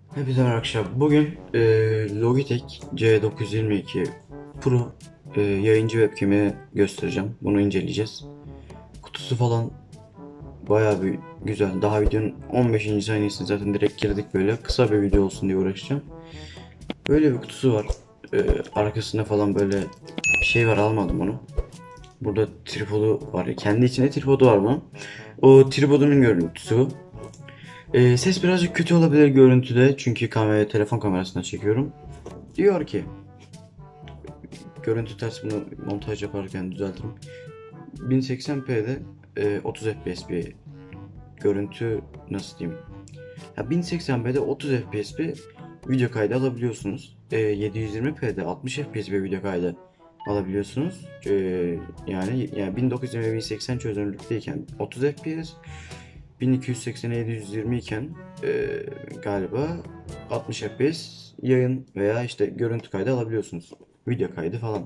Hepinize merhaba arkadaşlar. Bugün Logitech C922 Pro yayıncı webcam'i göstereceğim. Bunu inceleyeceğiz. Kutusu falan bayağı bir güzel. Daha videonun 15. saniyesine zaten direkt girdik böyle. Kısa bir video olsun diye uğraşacağım. Böyle bir kutusu var. Arkasında falan böyle bir şey var, almadım onu. Burada tripodu var. Kendi içinde tripodu var bunun. O tripodunun görüntüsü bu. Ses birazcık kötü olabilir görüntüde çünkü telefon kamerasına çekiyorum. Diyor ki görüntü ters, bunu montaj yaparken düzeltirim. 1080p'de 30 fps bir görüntü, nasıl diyeyim? Ya 1080p'de 30 fps bir video kaydı alabiliyorsunuz. 720p'de 60 fps bir video kaydı alabiliyorsunuz. Yani 1920 1080 çözünürlükteyken 30 fps, 1280'e 720 iken galiba 60 fps yayın veya işte görüntü kaydı alabiliyorsunuz. Video kaydı falan.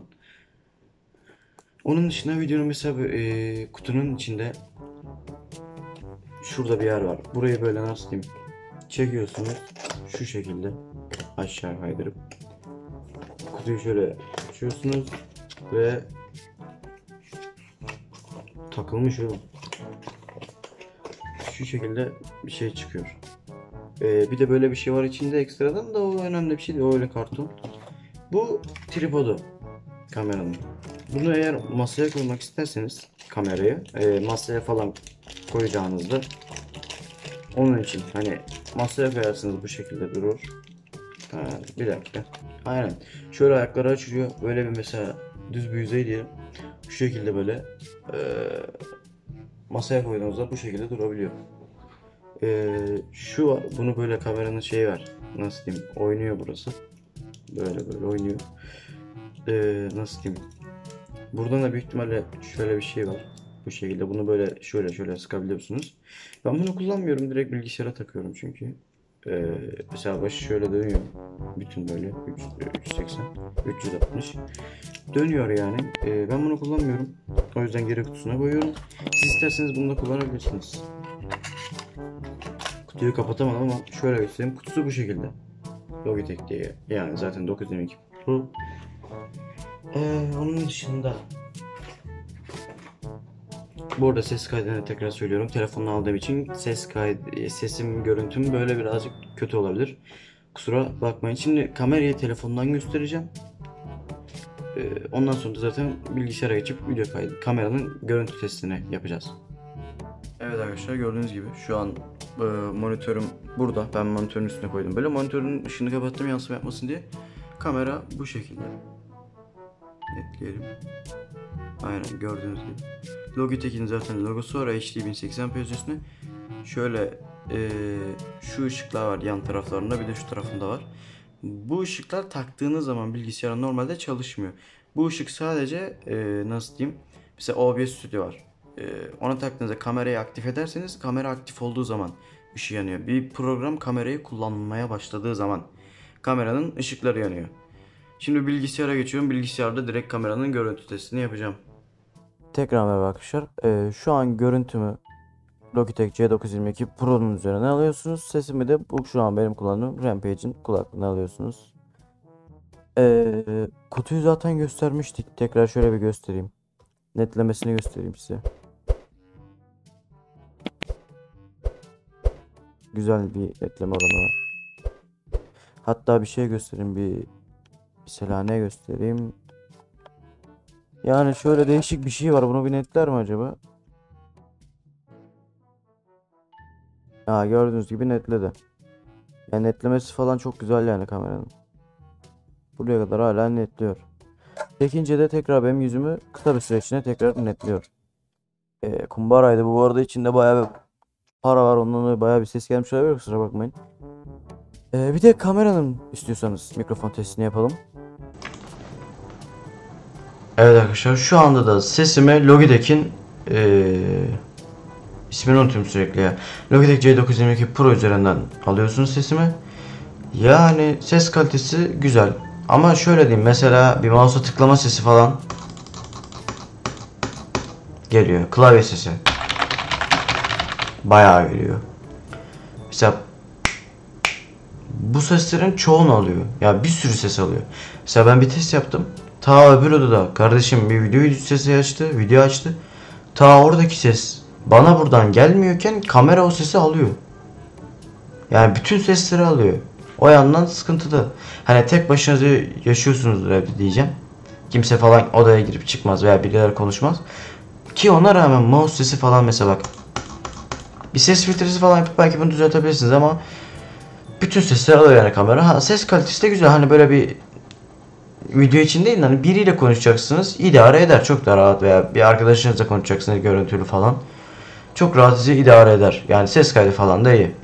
Onun dışında videonun mesela kutunun içinde şurada bir yer var. Burayı böyle, nasıl diyeyim, çekiyorsunuz şu şekilde aşağı kaydırıp kutuyu şöyle açıyorsunuz ve takılmış oğlum. Şu şekilde bir şey çıkıyor. Bir de böyle bir şey var içinde ekstradan da, o önemli bir şey değil, o öyle karton. Bu tripodu kameranın. Bunu eğer masaya koymak isterseniz kamerayı masaya falan koyacağınızda, onun için hani masaya koyarsınız, bu şekilde durur. Bir dakika. Aynen. Şöyle ayakları açılıyor. Böyle bir, mesela düz bir yüzey diyelim. Şu şekilde böyle masaya koyduğunuzda bu şekilde durabiliyor. Şu var. Bunu böyle, kameranın şeyi var. Nasıl diyeyim? Oynuyor burası. Böyle oynuyor. Nasıl diyeyim? Buradan da büyük ihtimalle şöyle bir şey var. Bu şekilde bunu böyle şöyle sıkabiliyorsunuz. Ben bunu kullanmıyorum. Direkt bilgisayara takıyorum çünkü. Mesela başı şöyle dönüyor. Bütün böyle 380, 360 dönüyor yani. Ben bunu kullanmıyorum. O yüzden geri kutusuna koyuyorum. Siz isterseniz bunu da kullanabilirsiniz. Kutuyu kapatamadım ama şöyle göstereyim. Kutusu bu şekilde. Logitech diye. Yani zaten 922 Pro. Onun dışında bu arada ses kaydını tekrar söylüyorum. Telefonla aldığım için sesim, görüntüm böyle birazcık kötü olabilir. Kusura bakmayın. Şimdi kamerayı telefondan göstereceğim. Ondan sonra da zaten bilgisayara geçip video kaydı, kameranın görüntü testini yapacağız. Evet arkadaşlar, gördüğünüz gibi şu an monitörüm burada. Ben monitörün üstüne koydum. Böyle monitörün ışığını kapattım yansıma yapmasın diye. Kamera bu şekilde. Netleyelim. Aynen gördüğünüz gibi. Logitech'in zaten logosu var. HD 1080p üstüne. Şöyle şu ışıklar var yan taraflarında, bir de şu tarafında var. Bu ışıklar taktığınız zaman bilgisayar normalde çalışmıyor. Bu ışık sadece nasıl diyeyim? Mesela OBS Studio var. Ona taktığınızda kamerayı aktif ederseniz, kamera aktif olduğu zaman ışığı yanıyor. Bir program kamerayı kullanmaya başladığı zaman kameranın ışıkları yanıyor. Şimdi bilgisayara geçiyorum. Bilgisayarda direkt kameranın görüntü testini yapacağım. Tekrar merhaba arkadaşlar. Şu an görüntümü Logitech C922 Pro'nun üzerine alıyorsunuz. Sesimi de bu şu an benim kullandığım Rampage'in kulaklığına alıyorsunuz. Kutuyu zaten göstermiştik. Tekrar şöyle bir göstereyim. Netlemesini göstereyim size. Güzel bir netleme oranı var. Hatta bir şey göstereyim, mesela ne göstereyim. Yani şöyle değişik bir şey var. Bunu bir netler mi acaba? Gördüğünüz gibi netledi. Yani netlemesi falan çok güzel yani kameranın. Buraya kadar hala netliyor. Çekince de tekrar benim yüzümü kısa bir süre içinde tekrar netliyor. Kumbaraydı bu arada, içinde bayağı bir para var, ondan dolayı bayağı bir ses gelmiş olabilir, kusura bakmayın. Bir de kameranın istiyorsanız mikrofon testini yapalım. Evet arkadaşlar, şu anda da sesimi Logitech'in ismini unutuyorum sürekli ya. Logitech C922 Pro üzerinden alıyorsunuz sesimi. Yani ses kalitesi güzel. Ama şöyle diyeyim, mesela bir mouse'a tıklama sesi falan geliyor. Klavye sesi bayağı geliyor. Mesela bu seslerin çoğunu alıyor. Ya bir sürü ses alıyor. Mesela ben bir test yaptım. Ta öbür odada kardeşim bir video sesi açtı, video açtı. Ta oradaki ses bana buradan gelmiyorken kamera o sesi alıyor. Yani bütün sesleri alıyor. O yandan sıkıntılı. Hani tek başınıza yaşıyorsunuzdur evde diyeceğim. Kimse falan odaya girip çıkmaz veya birileri konuşmaz. Ki ona rağmen mouse sesi falan mesela bak. Bir ses filtresi falan yapıp belki bunu düzeltebilirsiniz ama bütün sesleri alıyor yani kamera. Ha, ses kalitesi de güzel. Hani böyle bir video için değil, hani biriyle konuşacaksınız, idare eder, çok da rahat, veya bir arkadaşınızla konuşacaksınız görüntülü falan. Çok rahat sizi idare eder. Yani ses kaydı falan da iyi.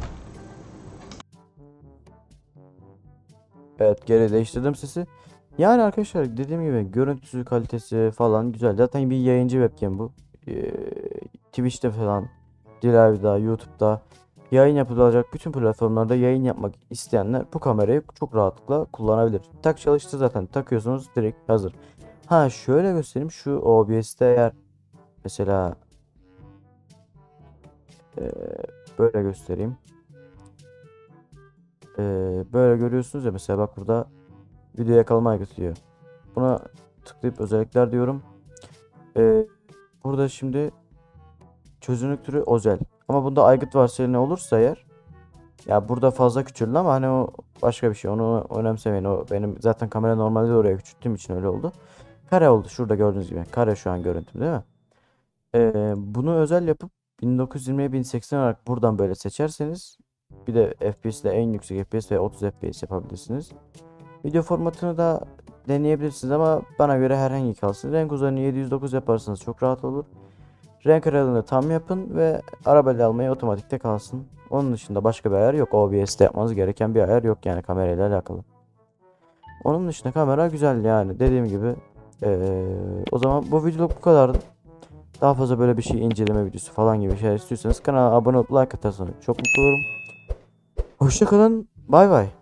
Evet, geri değiştirdim sesi. Yani arkadaşlar dediğim gibi görüntüsü kalitesi falan güzel. Zaten bir yayıncı webcam bu. Ee, Twitch'te falan, Live'da, YouTube'da yayın yapılacak bütün platformlarda yayın yapmak isteyenler bu kamerayı çok rahatlıkla kullanabilir. Tak çalıştı zaten, takıyorsunuz direkt hazır. Ha şöyle göstereyim, şu OBS'te eğer mesela e, böyle göstereyim. Böyle görüyorsunuz ya, mesela bak burada video yakalamaya götürüyor. Buna tıklayıp özellikler diyorum. Ee, Burada şimdi çözünürlük türü özel. Ama bunda aygıt varsayılı ne olursa eğer, ya burada fazla küçüldü ama hani o başka bir şey. Onu önemsemeyin. O benim zaten kamera normalde de oraya küçülttüğüm için öyle oldu. Kare oldu. Şurada gördüğünüz gibi. Kare şu an görüntüm değil mi? Bunu özel yapıp 1920'ye 1080 olarak buradan böyle seçerseniz, bir de FPS ile en yüksek FPS ve 30 FPS yapabilirsiniz. Video formatını da deneyebilirsiniz ama bana göre herhangi kalsın. Renk uzarını 709 yaparsanız çok rahat olur. Renk aralığını tam yapın ve arabayla almayı otomatikte kalsın. Onun dışında başka bir ayar yok. OBS'te yapmanız gereken bir ayar yok yani kamerayla alakalı. Onun dışında kamera güzel yani dediğim gibi. O zaman bu videoluk bu kadardı. Daha fazla böyle bir şey, inceleme videosu falan gibi şeyler istiyorsanız kanala abone olup like atarsanız çok mutlu olurum. Hoşça kalın. Bay bay.